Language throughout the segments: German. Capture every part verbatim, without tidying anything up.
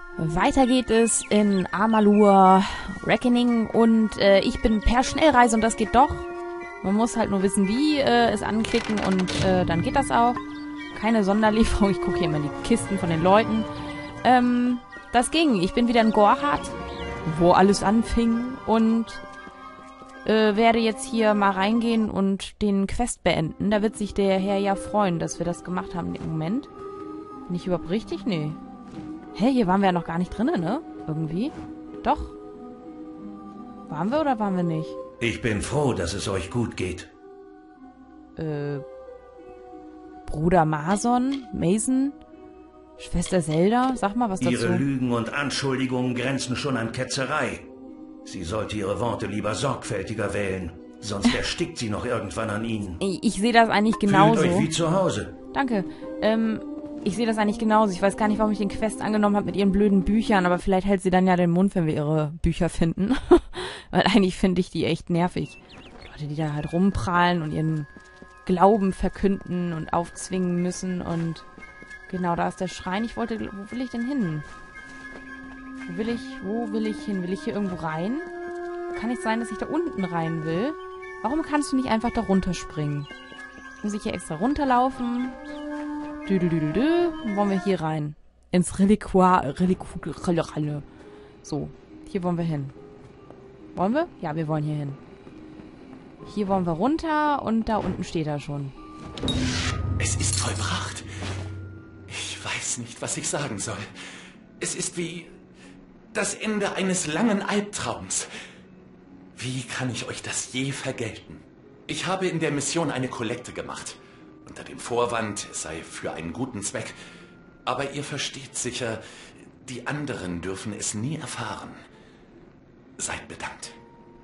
Weiter geht es in Amalur Reckoning und äh, ich bin per Schnellreise und das geht doch. Man muss halt nur wissen, wie, äh, es anklicken und äh, dann geht das auch. Keine Sonderlieferung. Ich gucke hier immer in die Kisten von den Leuten. Ähm, das ging. Ich bin wieder in Gorhat, wo alles anfing und äh, werde jetzt hier mal reingehen und den Quest beenden. Da wird sich der Herr ja freuen, dass wir das gemacht haben im Moment. Bin ich überhaupt richtig? Nee. Hä, hier waren wir ja noch gar nicht drinnen, ne? Irgendwie. Doch. Waren wir oder waren wir nicht? Ich bin froh, dass es euch gut geht. Äh, Bruder Mason, Mason, Schwester Zelda, sag mal was dazu. Ihre Lügen und Anschuldigungen grenzen schon an Ketzerei. Sie sollte ihre Worte lieber sorgfältiger wählen, sonst erstickt sie noch irgendwann an ihnen. Ich, ich sehe das eigentlich genauso. Fühlt euch wie zu Hause. Danke. Ähm, ich sehe das eigentlich genauso. Ich weiß gar nicht, warum ich den Quest angenommen habe mit ihren blöden Büchern, aber vielleicht hält sie dann ja den Mund, wenn wir ihre Bücher finden. Weil eigentlich finde ich die echt nervig. Leute, die da halt rumprahlen und ihren Glauben verkünden und aufzwingen müssen und genau, da ist der Schrein. Ich wollte, wo will ich denn hin? Wo will ich, wo will ich hin? Will ich hier irgendwo rein? Kann nicht sein, dass ich da unten rein will. Warum kannst du nicht einfach da runterspringen? Muss ich hier extra runterlaufen? Düdelüdelü. Dann wollen wir hier rein. Ins Reliquar. Reliquar. So, hier wollen wir hin. Wollen wir? Ja, wir wollen hier hin. Hier wollen wir runter und da unten steht er schon. Es ist vollbracht. Ich weiß nicht, was ich sagen soll. Es ist wie das Ende eines langen Albtraums. Wie kann ich euch das je vergelten? Ich habe in der Mission eine Kollekte gemacht. Unter dem Vorwand, es sei für einen guten Zweck. Aber ihr versteht sicher, die anderen dürfen es nie erfahren. Seid bedankt.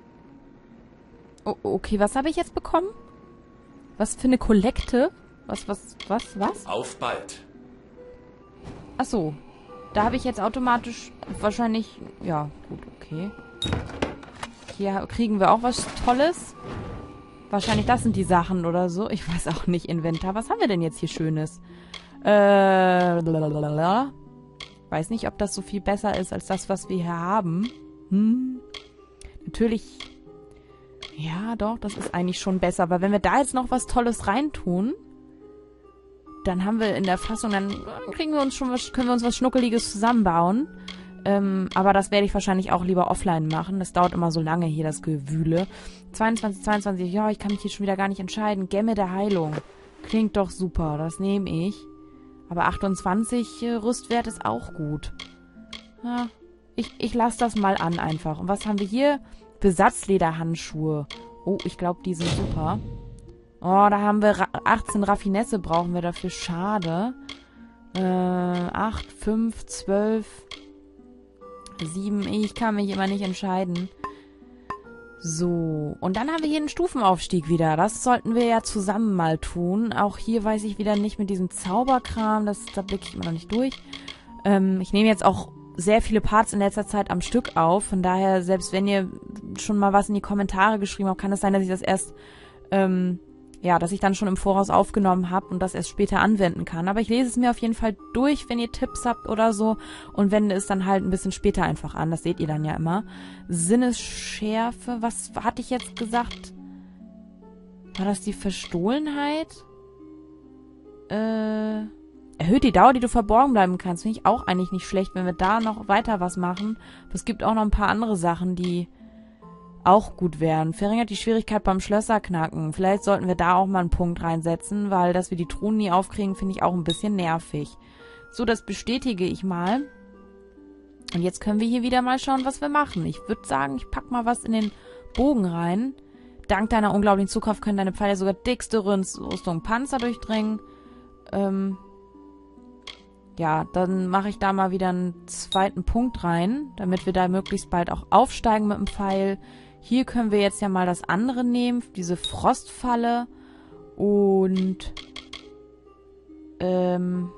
Oh, okay, was habe ich jetzt bekommen? Was für eine Kollekte? Was, was, was, was? Auf bald. Ach so. Da habe ich jetzt automatisch wahrscheinlich... Ja, gut, okay. Hier kriegen wir auch was Tolles. Wahrscheinlich das sind die Sachen oder so. Ich weiß auch nicht, Inventar. Was haben wir denn jetzt hier Schönes? Äh... Blablabla. Weiß nicht, ob das so viel besser ist als das, was wir hier haben. Hm. Natürlich... Ja, doch, das ist eigentlich schon besser. Aber wenn wir da jetzt noch was Tolles reintun, dann haben wir in der Fassung, dann kriegen wir uns schon was, können wir uns was Schnuckeliges zusammenbauen. Ähm, aber das werde ich wahrscheinlich auch lieber offline machen. Das dauert immer so lange hier, das Gewühle. zweiundzwanzig, zweiundzwanzig, ja, ich kann mich hier schon wieder gar nicht entscheiden. Gemme der Heilung. Klingt doch super, das nehme ich. Aber achtundzwanzig äh, Rüstwert ist auch gut. Ja, ich, ich lasse das mal an einfach. Und was haben wir hier? Besatzlederhandschuhe. Oh, ich glaube, die sind super. Oh, da haben wir Ra achtzehn Raffinesse brauchen wir dafür. Schade. Äh, acht, fünf, zwölf, sieben. Ich kann mich immer nicht entscheiden. So. Und dann haben wir hier einen Stufenaufstieg wieder. Das sollten wir ja zusammen mal tun. Auch hier weiß ich wieder nicht mit diesem Zauberkram. Das, da blicke ich immer noch nicht durch. Ähm, ich nehme jetzt auch sehr viele Parts in letzter Zeit am Stück auf. Von daher, selbst wenn ihr schon mal was in die Kommentare geschrieben habt, kann es sein, dass ich das erst, ähm, ja, dass ich dann schon im Voraus aufgenommen habe und das erst später anwenden kann. Aber ich lese es mir auf jeden Fall durch, wenn ihr Tipps habt oder so und wende es dann halt ein bisschen später einfach an. Das seht ihr dann ja immer. Sinnesschärfe, was hatte ich jetzt gesagt? War das die Verstohlenheit? Äh... Erhöht die Dauer, die du verborgen bleiben kannst. Finde ich auch eigentlich nicht schlecht, wenn wir da noch weiter was machen. Aber es gibt auch noch ein paar andere Sachen, die auch gut wären. Verringert die Schwierigkeit beim Schlösserknacken. Vielleicht sollten wir da auch mal einen Punkt reinsetzen, weil dass wir die Truhen nie aufkriegen, finde ich auch ein bisschen nervig. So, das bestätige ich mal. Und jetzt können wir hier wieder mal schauen, was wir machen. Ich würde sagen, ich pack mal was in den Bogen rein. Dank deiner unglaublichen Zugkraft können deine Pfeile sogar dickste Rüstung Panzer durchdringen. Ähm... Ja, dann mache ich da mal wieder einen zweiten Punkt rein, damit wir da möglichst bald auch aufsteigen mit dem Pfeil. Hier können wir jetzt ja mal das andere nehmen, diese Frostfalle. Und ähm,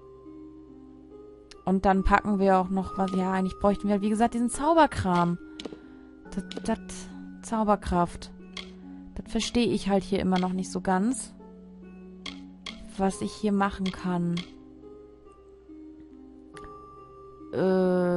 und dann packen wir auch noch was. Ja, eigentlich bräuchten wir, wie gesagt, diesen Zauberkram. Das, das Zauberkraft. Das verstehe ich halt hier immer noch nicht so ganz, was ich hier machen kann. Äh,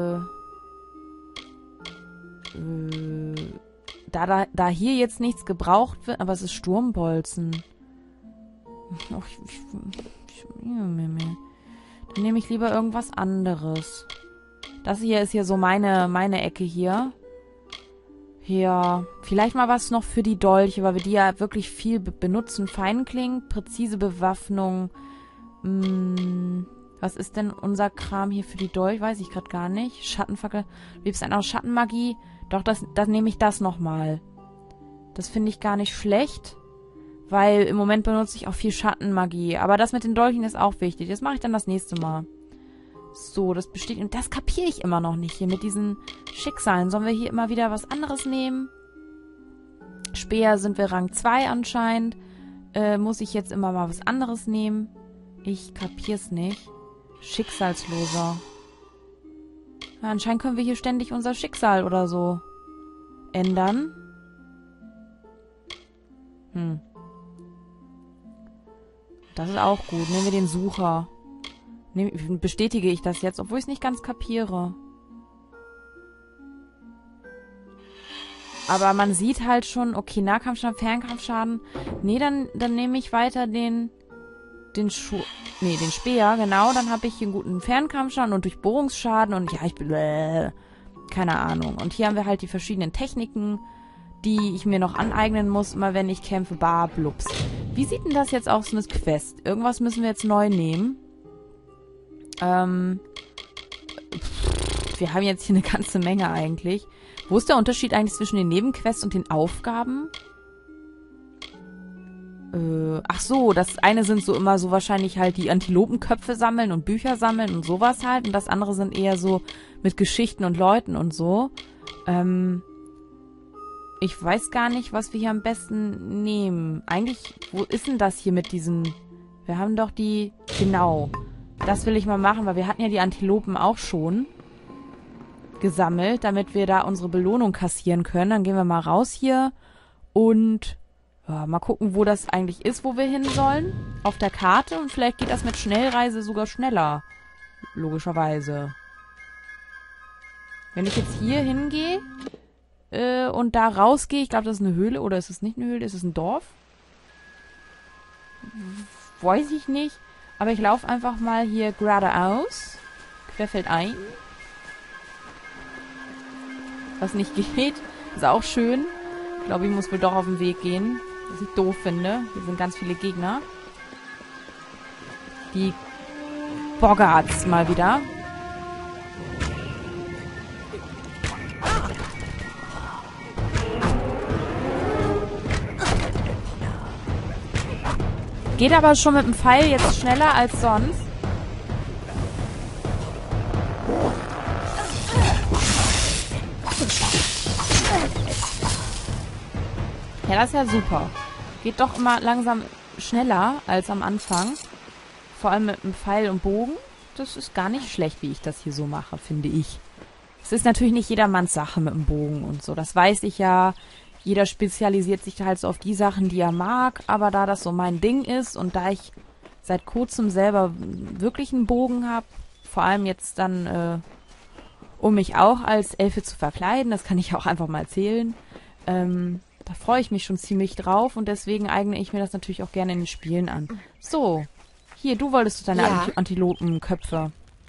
da, da, da hier jetzt nichts gebraucht wird, aber es ist Sturmbolzen. Oh, ich, ich, ich, dann nehme ich lieber irgendwas anderes. Das hier ist hier so meine, meine Ecke hier. Hier, vielleicht mal was noch für die Dolche, weil wir die ja wirklich viel be benutzen. Feinklingen, präzise Bewaffnung. Hm, was ist denn unser Kram hier für die Dolche? Weiß ich gerade gar nicht. Schattenfackel. Liebst du auch Schattenmagie? Doch, das, das nehme ich das nochmal. Das finde ich gar nicht schlecht. Weil im Moment benutze ich auch viel Schattenmagie. Aber das mit den Dolchen ist auch wichtig. Das mache ich dann das nächste Mal. So, das besteht... Und das kapiere ich immer noch nicht hier mit diesen Schicksalen. Sollen wir hier immer wieder was anderes nehmen? Speer sind wir Rang zwei anscheinend. Äh, muss ich jetzt immer mal was anderes nehmen? Ich kapier's nicht. Schicksalsloser. Ja, anscheinend können wir hier ständig unser Schicksal oder so ändern. Hm. Das ist auch gut. Nehmen wir den Sucher. Nehm, bestätige ich das jetzt, obwohl ich es nicht ganz kapiere. Aber man sieht halt schon, okay, Nahkampfschaden, Fernkampfschaden. Nee, dann, dann nehme ich weiter den, den Schuh, nee, den Speer, genau. Dann habe ich hier einen guten Fernkampfschaden und Durchbohrungsschaden und ja, ich bin, äh, keine Ahnung. Und hier haben wir halt die verschiedenen Techniken, die ich mir noch aneignen muss, immer wenn ich kämpfe. Bar, blups. Wie sieht denn das jetzt aus mit Quest? Irgendwas müssen wir jetzt neu nehmen. Ähm, wir haben jetzt hier eine ganze Menge eigentlich. Wo ist der Unterschied eigentlich zwischen den Nebenquests und den Aufgaben? Äh, ach so, das eine sind so immer so wahrscheinlich halt die Antilopenköpfe sammeln und Bücher sammeln und sowas halt. Und das andere sind eher so mit Geschichten und Leuten und so. Ähm, ich weiß gar nicht, was wir hier am besten nehmen. Eigentlich, wo ist denn das hier mit diesen... Wir haben doch die... Genau. Das will ich mal machen, weil wir hatten ja die Antilopen auch schon gesammelt, damit wir da unsere Belohnung kassieren können. Dann gehen wir mal raus hier und ja, mal gucken, wo das eigentlich ist, wo wir hin sollen. Auf der Karte und vielleicht geht das mit Schnellreise sogar schneller. Logischerweise. Wenn ich jetzt hier hingehe äh, und da rausgehe, ich glaube, das ist eine Höhle oder ist es nicht eine Höhle, ist es ein Dorf? Weiß ich nicht. Aber ich laufe einfach mal hier geradeaus. Querfeldein. Was nicht geht. Ist auch schön. Ich glaube, ich muss wohl doch auf den Weg gehen. Was ich doof finde. Hier sind ganz viele Gegner. Die Boggarts mal wieder. Geht aber schon mit dem Pfeil jetzt schneller als sonst. Ja, das ist ja super. Geht doch immer langsam schneller als am Anfang. Vor allem mit dem Pfeil und Bogen. Das ist gar nicht schlecht, wie ich das hier so mache, finde ich. Es ist natürlich nicht jedermanns Sache mit dem Bogen und so. Das weiß ich ja. Jeder spezialisiert sich halt so auf die Sachen, die er mag. Aber da das so mein Ding ist und da ich seit kurzem selber wirklich einen Bogen habe, vor allem jetzt dann, äh, um mich auch als Elfe zu verkleiden, das kann ich auch einfach mal erzählen, ähm, da freue ich mich schon ziemlich drauf und deswegen eigne ich mir das natürlich auch gerne in den Spielen an. So, hier, du wolltest du deine Ja. Anti Antilopenköpfe.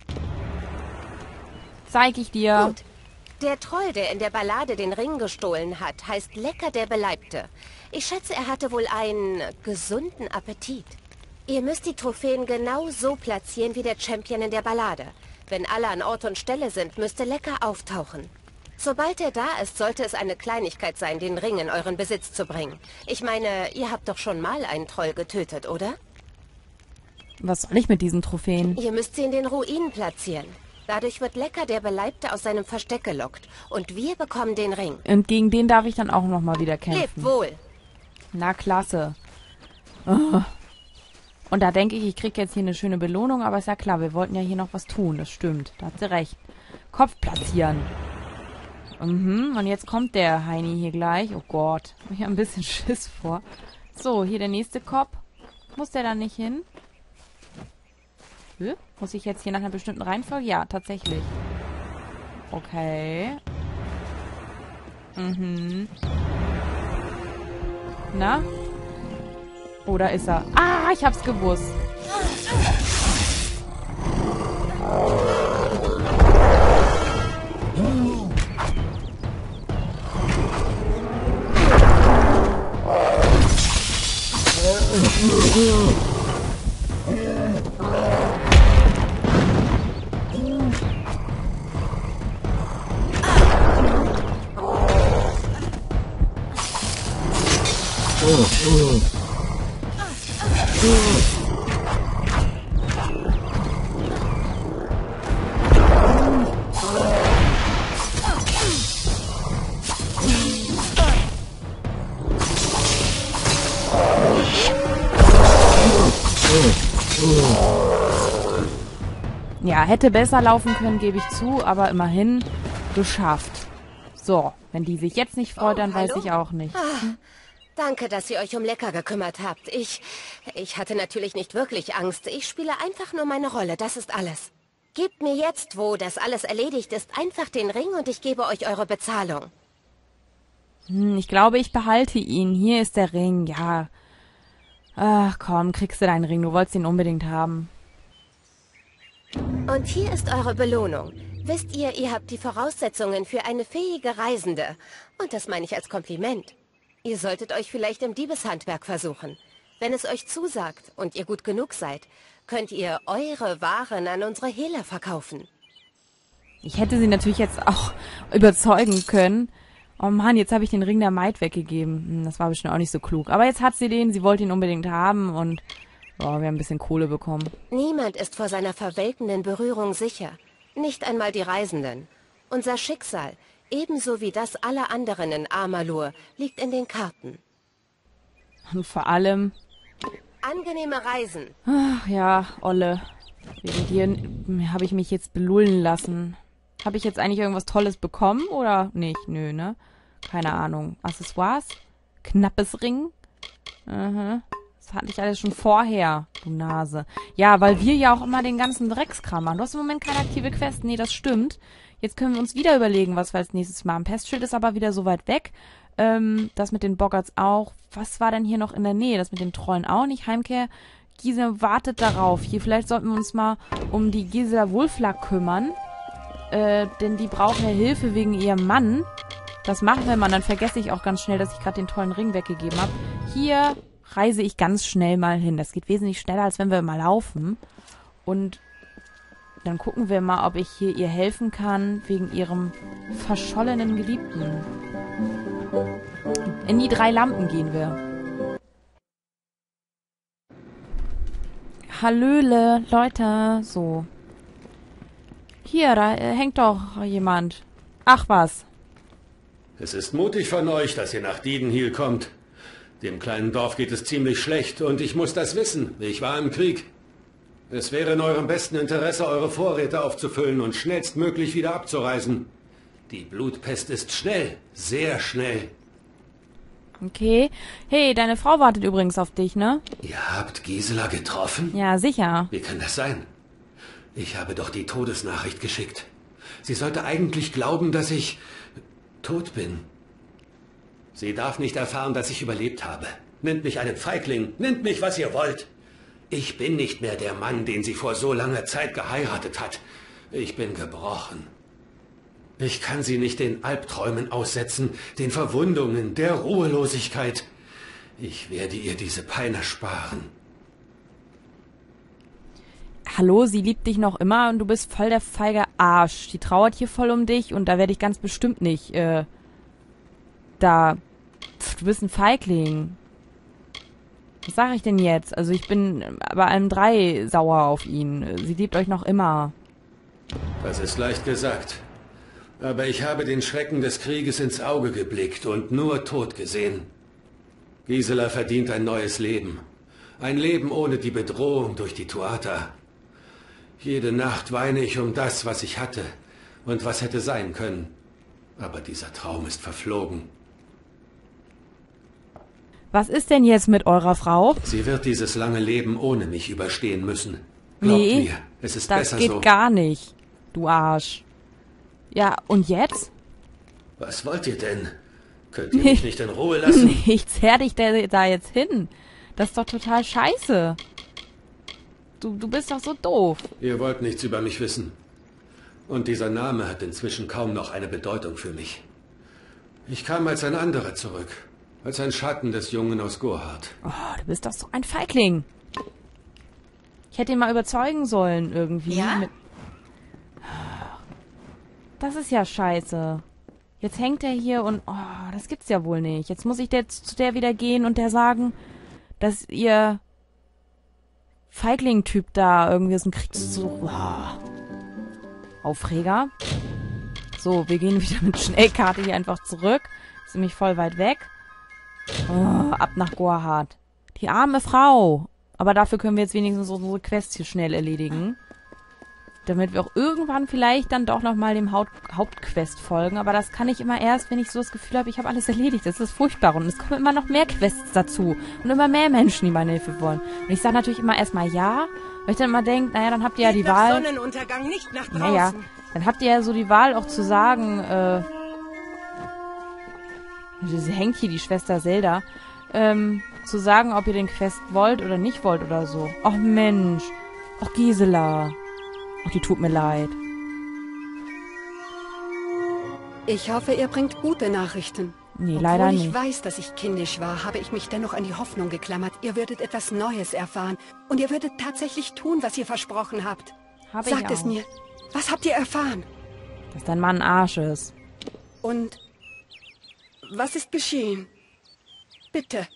Zeig ich dir. Gut. Der Troll, der in der Ballade den Ring gestohlen hat, heißt Lecker der Beleibte. Ich schätze, er hatte wohl einen gesunden Appetit. Ihr müsst die Trophäen genau so platzieren wie der Champion in der Ballade. Wenn alle an Ort und Stelle sind, müsste Lecker auftauchen. Sobald er da ist, sollte es eine Kleinigkeit sein, den Ring in euren Besitz zu bringen. Ich meine, ihr habt doch schon mal einen Troll getötet, oder? Was soll ich mit diesen Trophäen? Ihr müsst sie in den Ruinen platzieren. Dadurch wird Lecker der Beleibte aus seinem Versteck gelockt. Und wir bekommen den Ring. Und gegen den darf ich dann auch nochmal wieder kämpfen. Lebt wohl. Na, klasse. Oh. Und da denke ich, ich kriege jetzt hier eine schöne Belohnung, aber ist ja klar, wir wollten ja hier noch was tun, das stimmt. Da hat sie recht. Kopf platzieren. Mhm, und jetzt kommt der Heini hier gleich. Oh Gott, ich habe ein bisschen Schiss vor. So, hier der nächste Kopf. Muss der da nicht hin? Hm? Muss ich jetzt hier nach einer bestimmten Reihenfolge? Ja, tatsächlich. Okay. Mhm. Na? Oder ist er... Ah, ich hab's gewusst. Ja, hätte besser laufen können, gebe ich zu, aber immerhin geschafft. So, wenn die sich jetzt nicht freut, Oh, dann weiß hallo? ich auch nicht. Ah, danke, dass ihr euch um Lecker gekümmert habt. Ich, ich hatte natürlich nicht wirklich Angst. Ich spiele einfach nur meine Rolle, das ist alles. Gebt mir jetzt, wo das alles erledigt ist, einfach den Ring und ich gebe euch eure Bezahlung. Hm, ich glaube, ich behalte ihn. Hier ist der Ring, ja. Ach komm, kriegst du deinen Ring, du wolltest ihn unbedingt haben. Und hier ist eure Belohnung. Wisst ihr, ihr habt die Voraussetzungen für eine fähige Reisende. Und das meine ich als Kompliment. Ihr solltet euch vielleicht im Diebeshandwerk versuchen. Wenn es euch zusagt und ihr gut genug seid, könnt ihr eure Waren an unsere Hehler verkaufen. Ich hätte sie natürlich jetzt auch überzeugen können. Oh Mann, jetzt habe ich den Ring der Maid weggegeben. Hm, das war bestimmt auch nicht so klug. Aber jetzt hat sie den, sie wollte ihn unbedingt haben und oh, wir haben ein bisschen Kohle bekommen. Niemand ist vor seiner verwelkenden Berührung sicher. Nicht einmal die Reisenden. Unser Schicksal, ebenso wie das aller anderen in Amalur, liegt in den Karten. Und vor allem, Angenehme Reisen. ach ja, Olle, wegen dir habe ich mich jetzt belullen lassen. Habe ich jetzt eigentlich irgendwas Tolles bekommen oder nicht? Nö, ne? Keine Ahnung. Accessoires? Knappes Ring? Aha. Das hatte ich alles schon vorher, du Nase. Ja, weil wir ja auch immer den ganzen Dreckskram machen. Du hast im Moment keine aktive Quest. Nee, das stimmt. Jetzt können wir uns wieder überlegen, was wir als nächstes machen. Pestschild ist aber wieder so weit weg. Ähm, das mit den Boggarts auch. Was war denn hier noch in der Nähe? Das mit den Trollen auch nicht. Heimkehr. Gisela wartet darauf. Hier, vielleicht sollten wir uns mal um die Gisela Wulflack kümmern. Äh, denn die braucht ja Hilfe wegen ihrem Mann. Das machen wir mal. Dann vergesse ich auch ganz schnell, dass ich gerade den tollen Ring weggegeben habe. Hier reise ich ganz schnell mal hin. Das geht wesentlich schneller, als wenn wir mal laufen. Und dann gucken wir mal, ob ich hier ihr helfen kann, wegen ihrem verschollenen Geliebten. In die drei Lampen gehen wir. Hallöle, Leute. So. Hier, da äh, hängt doch jemand. Ach was. Es ist mutig von euch, dass ihr nach Diedenhiel kommt. Dem kleinen Dorf geht es ziemlich schlecht und ich muss das wissen. Ich war im Krieg. Es wäre in eurem besten Interesse, eure Vorräte aufzufüllen und schnellstmöglich wieder abzureisen. Die Blutpest ist schnell, sehr schnell. Okay. Hey, deine Frau wartet übrigens auf dich, ne? Ihr habt Gisela getroffen? Ja, sicher. Wie kann das sein? Ich habe doch die Todesnachricht geschickt. Sie sollte eigentlich glauben, dass ich tot bin. Sie darf nicht erfahren, dass ich überlebt habe. Nennt mich einen Feigling, nennt mich, was ihr wollt. Ich bin nicht mehr der Mann, den sie vor so langer Zeit geheiratet hat. Ich bin gebrochen. Ich kann sie nicht den Albträumen aussetzen, den Verwundungen, der Ruhelosigkeit. Ich werde ihr diese Pein ersparen. Hallo, sie liebt dich noch immer und du bist voll der feige Arsch. Die trauert hier voll um dich und da werde ich ganz bestimmt nicht, äh, da, pf, du bist ein Feigling. Was sage ich denn jetzt? Also ich bin bei allem drei sauer auf ihn. Sie liebt euch noch immer. Das ist leicht gesagt. Aber ich habe den Schrecken des Krieges ins Auge geblickt und nur Tod gesehen. Gisela verdient ein neues Leben. Ein Leben ohne die Bedrohung durch die Tuatha. Jede Nacht weine ich um das, was ich hatte und was hätte sein können. Aber dieser Traum ist verflogen. Was ist denn jetzt mit eurer Frau? Sie wird dieses lange Leben ohne mich überstehen müssen. Glaubt Nee, mir, es ist das besser geht so. gar nicht, du Arsch. Ja, und jetzt? Was wollt ihr denn? Könnt ihr mich nicht in Ruhe lassen? Ich zerr dich da, da jetzt hin. Das ist doch total scheiße. Du, du bist doch so doof. Ihr wollt nichts über mich wissen. Und dieser Name hat inzwischen kaum noch eine Bedeutung für mich. Ich kam als ein anderer zurück. Als ein Schatten des Jungen aus Gorhard. Oh, du bist doch so ein Feigling. Ich hätte ihn mal überzeugen sollen irgendwie. Ja? Mit das ist ja scheiße. Jetzt hängt er hier und... Oh, das gibt's ja wohl nicht. Jetzt muss ich der, zu der wieder gehen und der sagen, dass ihr Feigling-Typ da irgendwie aus dem Krieg so... Oh. Aufreger. So, wir gehen wieder mit Schnellkarte hier einfach zurück. Ist nämlich voll weit weg. Oh, ab nach Gorhard. Die arme Frau. Aber dafür können wir jetzt wenigstens unsere Quests hier schnell erledigen. Damit wir auch irgendwann vielleicht dann doch nochmal dem Haupt Hauptquest folgen. Aber das kann ich immer erst, wenn ich so das Gefühl habe, ich habe alles erledigt. Das ist furchtbar. Und es kommen immer noch mehr Quests dazu. Und immer mehr Menschen, die meine Hilfe wollen. Und ich sage natürlich immer erstmal ja. Weil ich dann immer denke, naja, dann habt ihr ja die Wahl. Sonnenuntergang, nicht nach draußen. Naja, dann habt ihr ja so die Wahl auch zu sagen, äh... Sie hängt hier, die Schwester Zelda. Ähm, zu sagen, ob ihr den Quest wollt oder nicht wollt oder so. Ach Mensch. Ach Gisela. Ach, die tut mir leid. Ich hoffe, ihr bringt gute Nachrichten. Nee, leider Obwohl ich nicht. weiß, dass ich kindisch war, habe ich mich dennoch an die Hoffnung geklammert. Ihr würdet etwas Neues erfahren. Und ihr würdet tatsächlich tun, was ihr versprochen habt. Hab ich Sagt es auch. mir. Was habt ihr erfahren? Dass dein Mann ein Arsch ist. Und was ist geschehen? Bitte.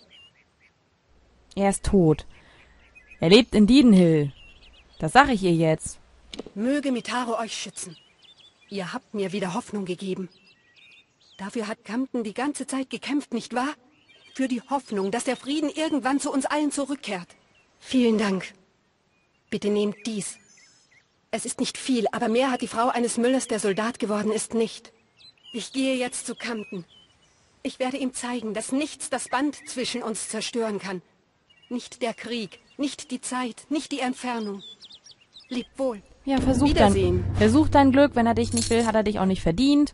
Er ist tot. Er lebt in Diedenhill. Das sag ich ihr jetzt. Möge Mitaro euch schützen. Ihr habt mir wieder Hoffnung gegeben. Dafür hat Camden die ganze Zeit gekämpft, nicht wahr? Für die Hoffnung, dass der Frieden irgendwann zu uns allen zurückkehrt. Vielen Dank. Bitte nehmt dies. Es ist nicht viel, aber mehr hat die Frau eines Müllers, der Soldat geworden ist, nicht. Ich gehe jetzt zu Camden. Ich werde ihm zeigen, dass nichts das Band zwischen uns zerstören kann. Nicht der Krieg, nicht die Zeit, nicht die Entfernung. Lebt wohl. Ja, versuch Wiedersehen. dein, versuch dein Glück. Wenn er dich nicht will, hat er dich auch nicht verdient.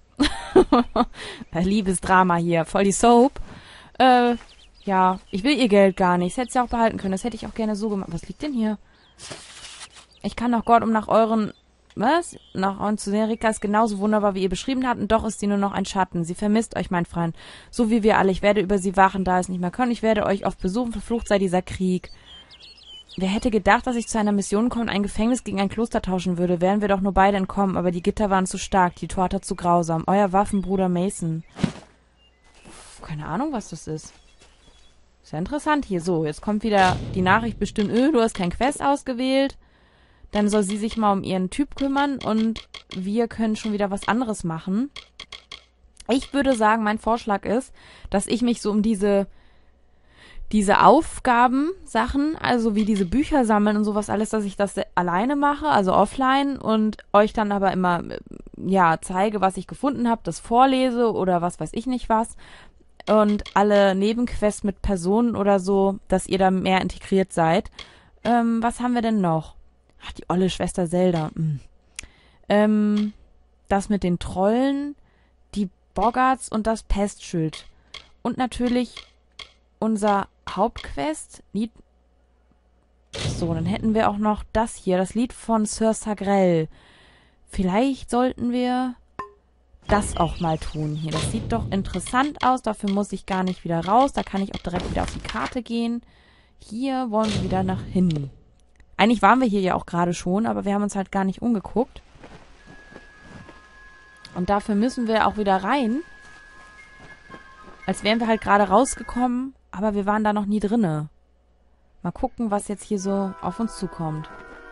Liebesdrama hier. Voll die Soap. Äh, ja, ich will ihr Geld gar nicht. Das hätte sie auch behalten können. Das hätte ich auch gerne so gemacht. Was liegt denn hier? Ich kann doch Gott um nach euren... Was? Nach euren zu sehen. Rika ist genauso wunderbar, wie ihr beschrieben habt. Und doch ist sie nur noch ein Schatten. Sie vermisst euch, mein Freund. So wie wir alle. Ich werde über sie wachen, da es nicht mehr können. Ich werde euch oft besuchen. Verflucht sei dieser Krieg. Wer hätte gedacht, dass ich zu einer Mission komme und ein Gefängnis gegen ein Kloster tauschen würde? Wären wir doch nur beide entkommen, aber die Gitter waren zu stark, die Torte zu grausam. Euer Waffenbruder Mason. Keine Ahnung, was das ist. Ist ja interessant hier. So, jetzt kommt wieder die Nachricht bestimmt, öh, du hast kein Quest ausgewählt. Dann soll sie sich mal um ihren Typ kümmern und wir können schon wieder was anderes machen. Ich würde sagen, mein Vorschlag ist, dass ich mich so um diese... diese Aufgabensachen, also wie diese Bücher sammeln und sowas alles, dass ich das alleine mache, also offline und euch dann aber immer, ja, zeige, was ich gefunden habe, das vorlese oder was weiß ich nicht was und alle Nebenquests mit Personen oder so, dass ihr da mehr integriert seid. Ähm, was haben wir denn noch? Ach, die olle Schwester Zelda. Hm. Ähm, das mit den Trollen, die Boggarts und das Pestschild. Und natürlich unser Hauptquest, Lied. So, dann hätten wir auch noch das hier, das Lied von Sir Sagrel. Vielleicht sollten wir das auch mal tun hier. Das sieht doch interessant aus, dafür muss ich gar nicht wieder raus. Da kann ich auch direkt wieder auf die Karte gehen. Hier wollen wir wieder nach hinten. Eigentlich waren wir hier ja auch gerade schon, aber wir haben uns halt gar nicht umgeguckt. Und dafür müssen wir auch wieder rein. Als wären wir halt gerade rausgekommen, aber wir waren da noch nie drinne. Mal gucken, was jetzt hier so auf uns zukommt.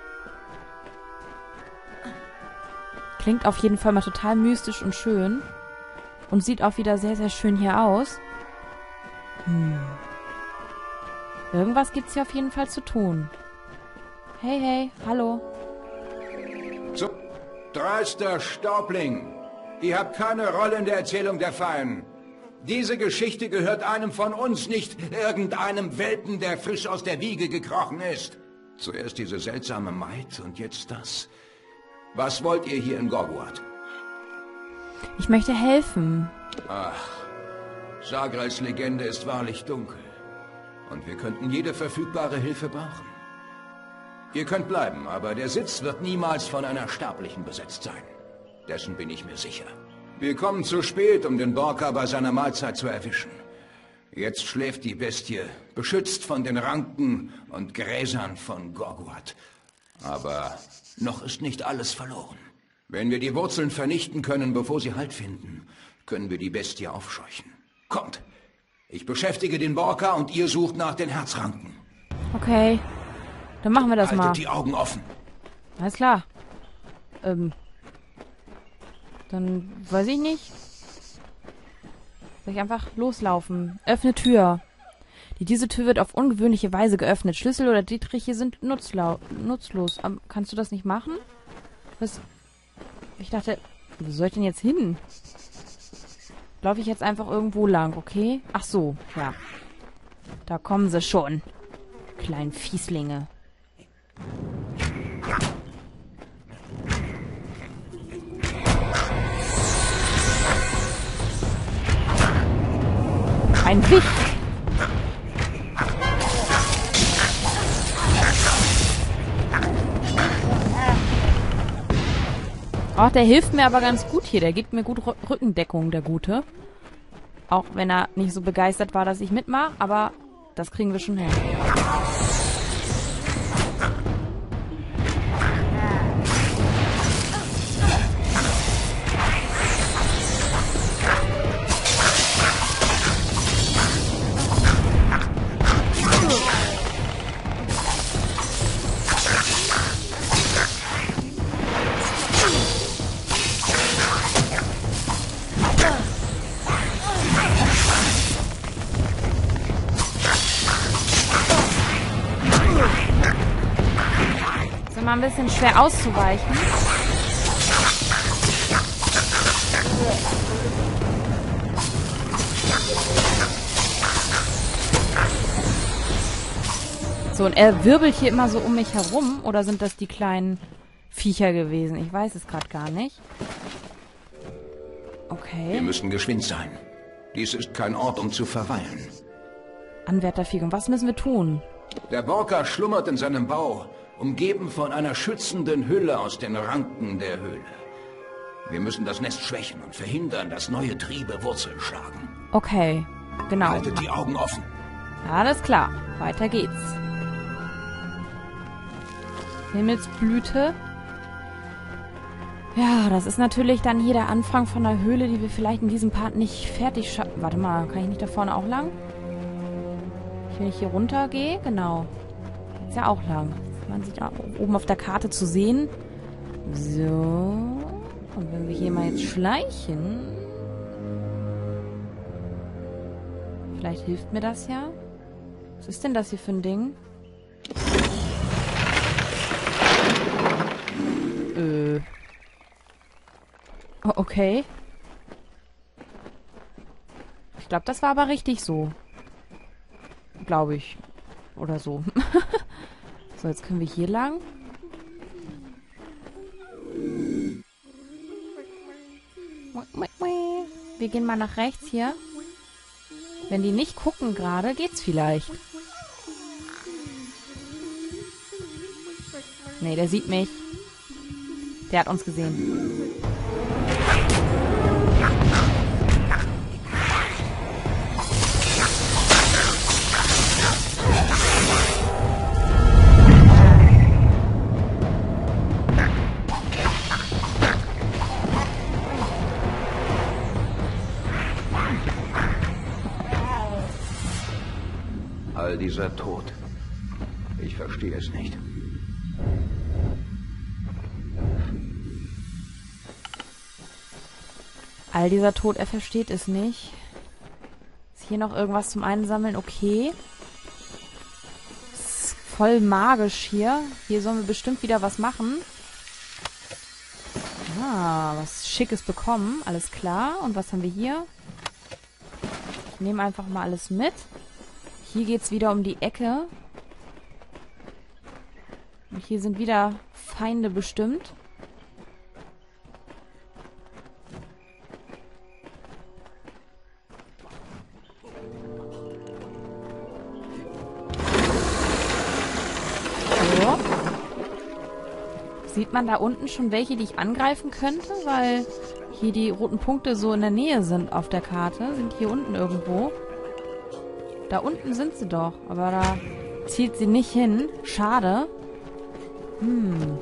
Klingt auf jeden Fall mal total mystisch und schön. Und sieht auch wieder sehr, sehr schön hier aus. Hm. Irgendwas gibt's hier auf jeden Fall zu tun. Hey, hey, hallo. So, dreister Staubling. Ihr habt keine Rolle in der Erzählung der Fallen. Diese Geschichte gehört einem von uns, nicht irgendeinem Welpen, der frisch aus der Wiege gekrochen ist. Zuerst diese seltsame Maid und jetzt das. Was wollt ihr hier in Gorguard? Ich möchte helfen. Ach, Sagrals Legende ist wahrlich dunkel. Und wir könnten jede verfügbare Hilfe brauchen. Ihr könnt bleiben, aber der Sitz wird niemals von einer Sterblichen besetzt sein. Dessen bin ich mir sicher. Wir kommen zu spät, um den Borka bei seiner Mahlzeit zu erwischen. Jetzt schläft die Bestie, beschützt von den Ranken und Gräsern von Gorguat. Aber noch ist nicht alles verloren. Wenn wir die Wurzeln vernichten können, bevor sie Halt finden, können wir die Bestie aufscheuchen. Kommt, ich beschäftige den Borka und ihr sucht nach den Herzranken. Okay, dann machen wir das Haltet mal. die Augen offen. Alles klar. Ähm, dann weiß ich nicht. Soll ich einfach loslaufen? Öffne Tür. Die, diese Tür wird auf ungewöhnliche Weise geöffnet. Schlüssel oder Dietriche sind nutzlau nutzlos. Um, kannst du das nicht machen? Was? Ich dachte, wo soll ich denn jetzt hin? Laufe ich jetzt einfach irgendwo lang, okay? Ach so, ja. Da kommen sie schon. Kleinen Fieslinge. Ein Wicht. Ach, der hilft mir aber ganz gut hier. Der gibt mir gut R- Rückendeckung, der Gute. Auch wenn er nicht so begeistert war, dass ich mitmache. Aber das kriegen wir schon hin. Mal ein bisschen schwer auszuweichen. So, und er wirbelt hier immer so um mich herum. Oder sind das die kleinen Viecher gewesen? Ich weiß es gerade gar nicht. Okay. Wir müssen geschwind sein. Dies ist kein Ort, um zu verweilen. Anwärterfügung, was müssen wir tun? Der Borka schlummert in seinem Bau, umgeben von einer schützenden Hülle aus den Ranken der Höhle. Wir müssen das Nest schwächen und verhindern, dass neue Triebe Wurzeln schlagen. Okay, genau. Haltet die Augen offen. Alles klar, weiter geht's. Himmelsblüte. Ja, das ist natürlich dann hier der Anfang von einer Höhle, die wir vielleicht in diesem Part nicht fertig schaffen. Warte mal, kann ich nicht da vorne auch lang? Wenn ich hier runter gehe, genau. Ist ja auch lang. Man sieht auch oben auf der Karte zu sehen. So. Und wenn wir hier mal jetzt schleichen. Vielleicht hilft mir das ja. Was ist denn das hier für ein Ding? Äh. Oh, okay. Ich glaube, das war aber richtig so. Glaube ich. Oder so. So, jetzt können wir hier lang. Wir gehen mal nach rechts hier. Wenn die nicht gucken gerade, geht's vielleicht. Nee, der sieht mich. Der hat uns gesehen. All dieser Tod. Ich verstehe es nicht. All dieser Tod, er versteht es nicht. Ist hier noch irgendwas zum Einsammeln? Okay. Ist voll magisch hier. Hier sollen wir bestimmt wieder was machen. Ah, was Schickes bekommen. Alles klar. Und was haben wir hier? Ich nehme einfach mal alles mit. Hier geht's wieder um die Ecke. Und hier sind wieder Feinde bestimmt. Sieht man da unten schon welche, die ich angreifen könnte? Weil hier die roten Punkte so in der Nähe sind auf der Karte. Sind hier unten irgendwo. Da unten sind sie doch. Aber da zielt sie nicht hin. Schade. Hm.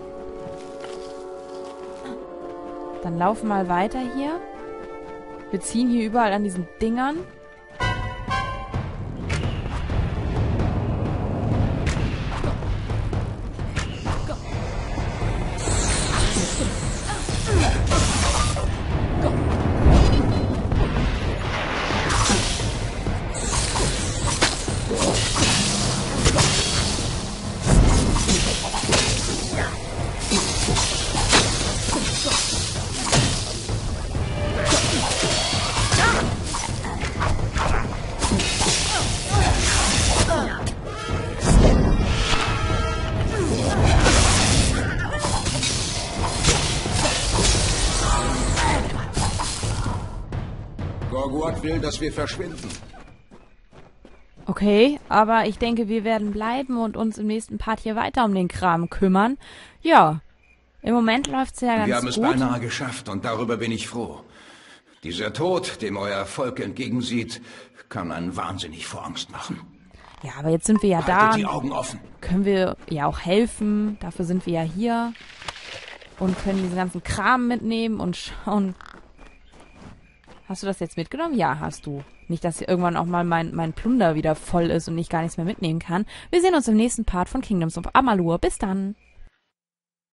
Dann laufen wir mal weiter hier. Wir ziehen hier überall an diesen Dingern. Gorguat will, dass wir verschwinden. Okay, aber ich denke, wir werden bleiben und uns im nächsten Part hier weiter um den Kram kümmern. Ja, im Moment läuft's ja ganz gut. Wir haben es beinahe geschafft und darüber bin ich froh. Dieser Tod, dem euer Volk entgegensieht, kann einen wahnsinnig vor Angst machen. Ja, aber jetzt sind wir ja da. Haltet die Augen offen. Können wir ja auch helfen. Dafür sind wir ja hier. Und können diesen ganzen Kram mitnehmen und schauen. Hast du das jetzt mitgenommen? Ja, hast du. Nicht, dass hier irgendwann auch mal mein, mein Plunder wieder voll ist und ich gar nichts mehr mitnehmen kann. Wir sehen uns im nächsten Part von Kingdoms of Amalur. Bis dann.